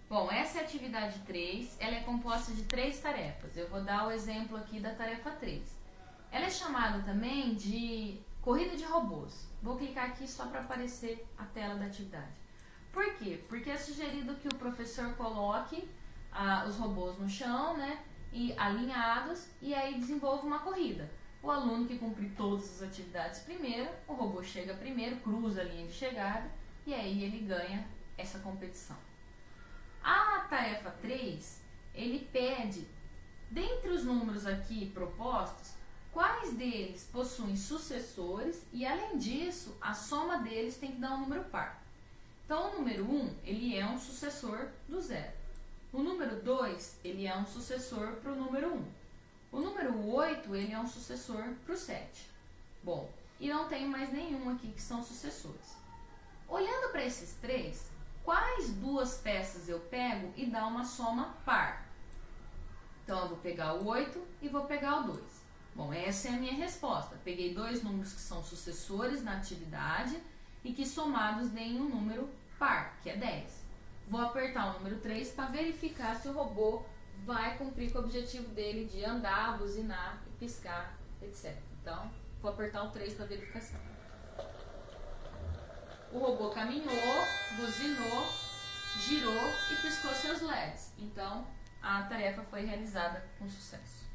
Bom, essa é a atividade 3, ela é composta de 3 tarefas. Eu vou dar o exemplo aqui da tarefa 3. Ela é chamada também de corrida de robôs. Vou clicar aqui só para aparecer a tela da atividade. Por quê? Porque é sugerido que o professor coloque os robôs no chão, né, e alinhados, e aí desenvolva uma corrida. O aluno que cumprir todas as atividades primeiro, o robô chega primeiro, cruza a linha de chegada, e aí ele ganha essa competição. A tarefa 3, ele pede, dentre os números aqui propostos, quais deles possuem sucessores e, além disso, a soma deles tem que dar um número par. Então, o número 1, ele é um sucessor do 0. O número 2, ele é um sucessor para o número 1. O número 8, ele é um sucessor para o 7. Bom, e não tem mais nenhum aqui que são sucessores. Olhando para esses 3, quais duas peças eu pego e dá uma soma par? Então, eu vou pegar o 8 e vou pegar o 2. Bom, essa é a minha resposta. Peguei dois números que são sucessores na atividade e que somados deem um número par, que é 10. Vou apertar o número 3 para verificar se o robô vai cumprir com o objetivo dele de andar, buzinar, piscar, etc. Então, vou apertar o 3 para verificação. O robô caminhou, buzinou, girou e piscou seus LEDs. Então, a tarefa foi realizada com sucesso.